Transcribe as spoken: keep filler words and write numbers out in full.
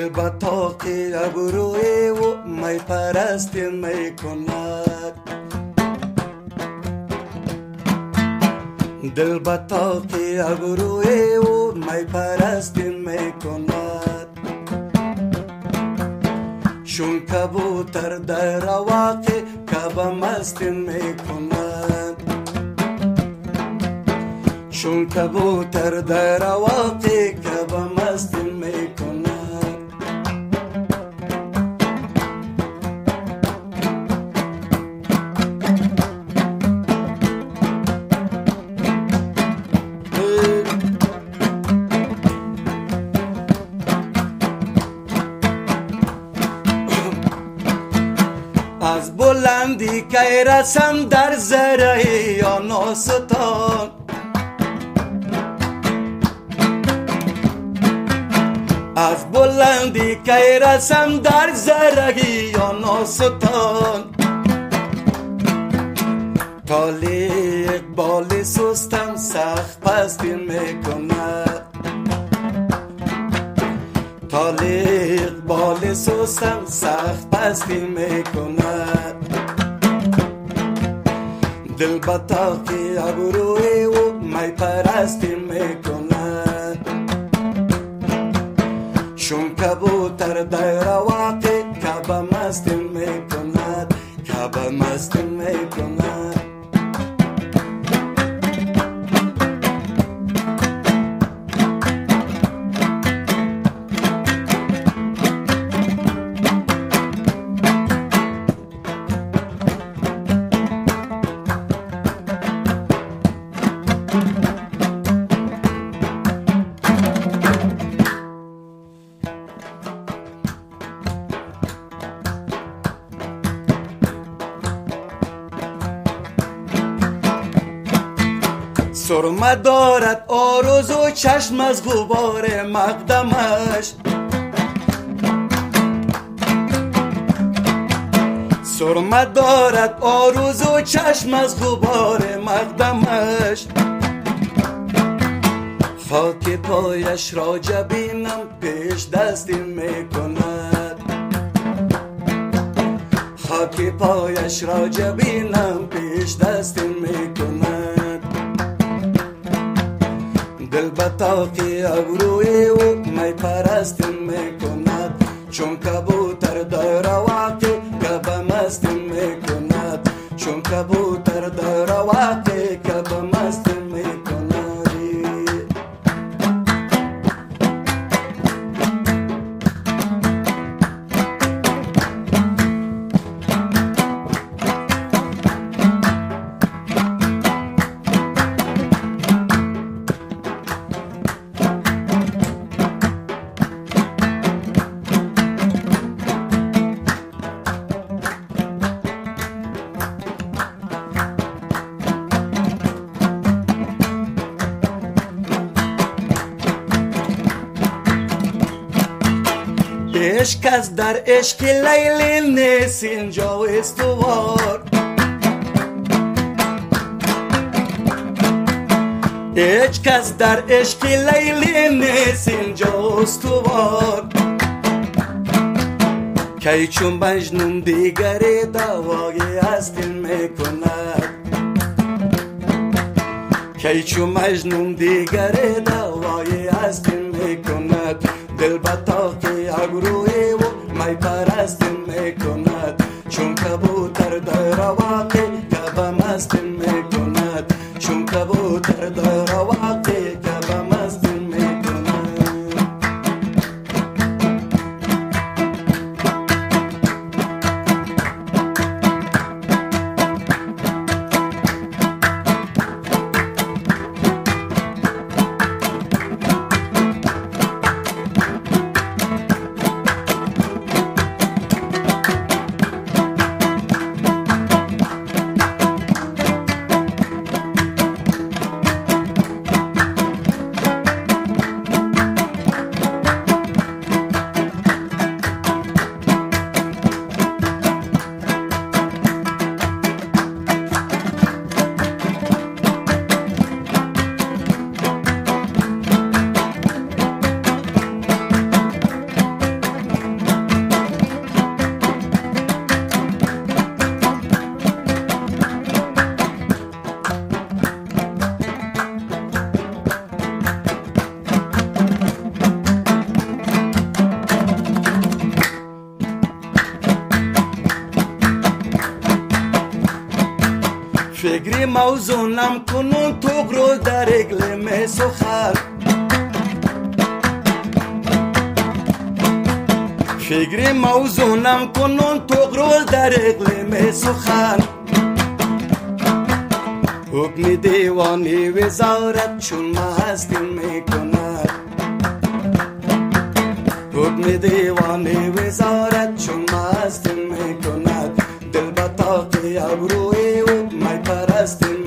با طاق ابروی او می پرستی می کند دل با طاق ابروی او می پرستی می کند چون کبوتر در واقع کب مستی می کند چون کبوتر در واقع کب مستی می کند از بلندی که رسم در ذره یا ناستان از بلندی که رسم در ذره یا ناستان تالی اقبال سستم سخت پستی میکند تالی اقبال سستم سخت پستی میکند دل با طاق ابروی او می پرستی میکند چون کبوتر در واقع کب مستی میکند کب مستی میکند سرمه دارد آرزو چشم از غبار مقدمش سرمه دارد آرزو چشم از غبار مقدمش خاک پایش را جبینم پیش دستی میکند خاک پایش را جبینم پیش دستی میکند دل با طاق ابروی او می پرستی میکند چون کبوتر در واقع کب مستی میکند چون کبوتر در واقع کب مستی میکند عشق از در عشق لیلی نیست اینجا استوار عشق از در عشق لیلی نیست اینجا استوار کی چون مجنون دیگری دوای هستی میکند کی چون مجنون دیگری دوای هستی میکند دل با طاق ابروی او می پرستی میکند چون کبوتر در واقع کب مستی میکند چون کبوتر در واقع کب مستی میکند فکری موزونم کنون توقرو در اقلیم سخن فکری موزونم کنون توقرو در اقلیم سخن حکم دیوانی وزارت چون مستیم میکند حکم دیوانی وزارت چون مستیم میکند دل بطاقی ابروی و می پرستیم